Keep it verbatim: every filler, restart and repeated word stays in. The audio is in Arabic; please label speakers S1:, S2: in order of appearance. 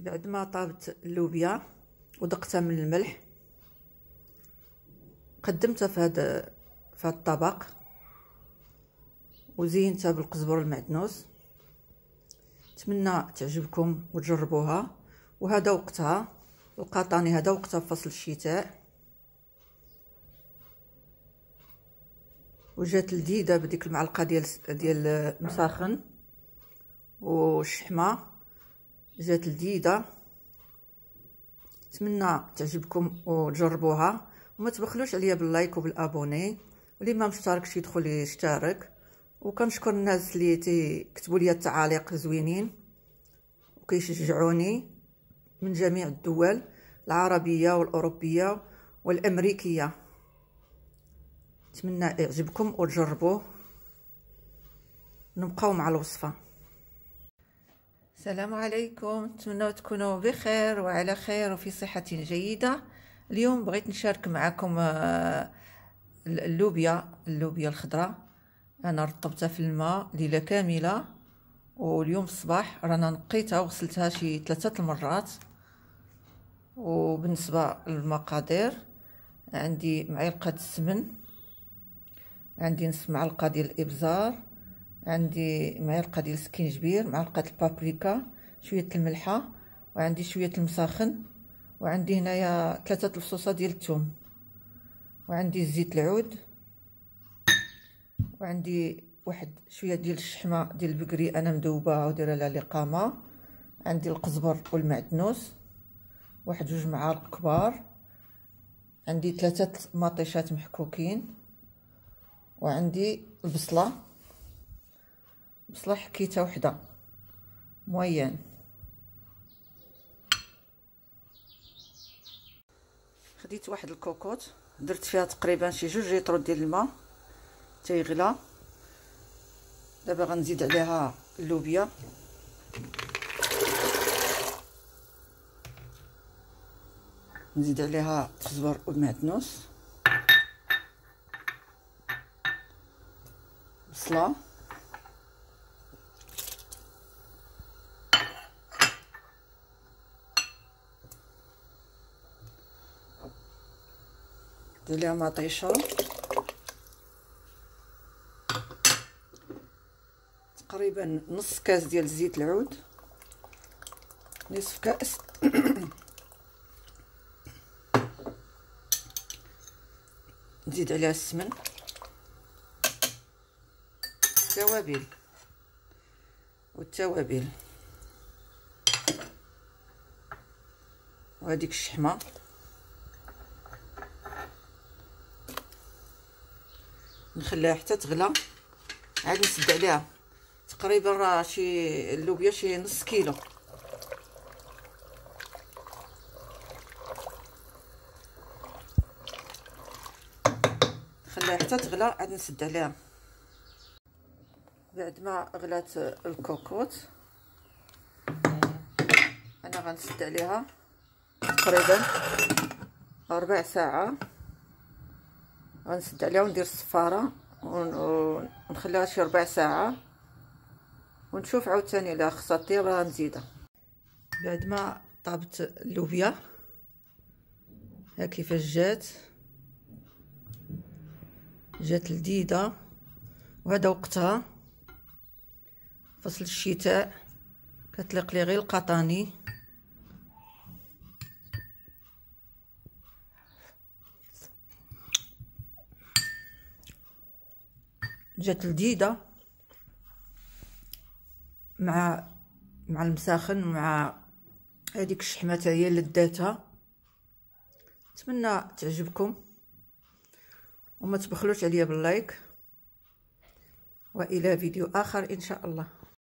S1: بعد ما طابت اللوبيا ودقتها من الملح قدمتها في هذا في هذا الطبق وزينتها بالقزبر المعدنوس. نتمنى تعجبكم وتجربوها. وهذا وقتها القطاني، هذا وقتها في فصل الشتاء، وجات لذيذه بديك المعلقه ديال ديال المساخن والشحمه، جات لذيذه. نتمنى تعجبكم وتجربوها، وما تبخلوش عليا باللايك وبالابوني، واللي ما مشتركش يدخل يشترك. وكنشكر الناس اللي تيكتبوا لي التعاليق زوينين وكيشجعوني من جميع الدول العربيه والاوروبيه والامريكيه. نتمنى يعجبكم وتجربوه. نبقاو مع الوصفه. السلام عليكم، نتمنى تكونوا بخير وعلى خير وفي صحه جيده. اليوم بغيت نشارك معكم اللوبيا اللوبيا الخضراء. انا رطبتها في الماء ليله كامله، واليوم الصباح رانا نقيتها وغسلتها شي ثلاثه المرات. وبالنسبه للمقادير، عندي معلقه السمن، عندي نصف معلقه ديال الابزار، عندي معلقه ديال السكينجبير، معلقه البابريكا، شويه الملحه، وعندي شويه المساخن، وعندي هنايا ثلاثه الفصوصات ديال الثوم، وعندي زيت العود، وعندي واحد شويه ديال الشحمه ديال البقري انا مذوبه ودايره لها لقامه، عندي القزبر والمعدنوس واحد جوج معالق كبار، عندي ثلاثه مطيشات محكوكين، وعندي البصله بصله حكيتها وحده موين. خديت واحد الكوكوط درت فيها تقريبا شي جوج لتر ديال الماء تيغلى. دابا غنزيد عليها اللوبيا، نزيد عليها الخزبر والمعدنوس، بصله، ندير ليها مطيشه، تقريبا نص كاس ديال زيت العود، نصف كاس نزيد عليها السمن، التوابل والتوابل وهذيك الشحمه، نخليها حتى تغلى. عاد نسد عليها تقريبا راه شي اللوبيا شي نص كيلو. نخليها حتى تغلى عاد نسد عليها. بعد ما غلات الكوكوط انا غنسد عليها تقريبا ربع ساعه. غنسد عليها وندير الصفاره ونخليها شي ربع ساعه ونشوف عاوتاني الا خصها طيب راه نزيدها. بعد ما طابت اللوبيا ها كيفاش جات جات لذيذه. وهذا وقتها فصل الشتاء، كتليق لي غير القطاني. جات لذيذه مع مع المساخن مع هذيك الشحمه حتى هي لذاتها. نتمنى تعجبكم وما تبخلوش عليا باللايك، والى فيديو اخر ان شاء الله.